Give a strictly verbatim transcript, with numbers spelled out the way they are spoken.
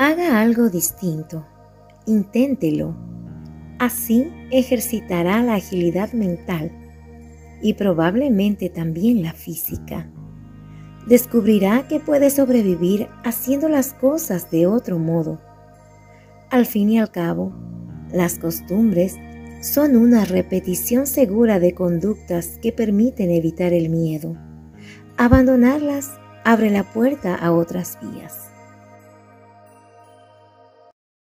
Haga algo distinto, inténtelo. Así ejercitará la agilidad mental y probablemente también la física. Descubrirá que puede sobrevivir haciendo las cosas de otro modo. Al fin y al cabo, las costumbres son una repetición segura de conductas que permiten evitar el miedo. Abandonarlas abre la puerta a otras vías.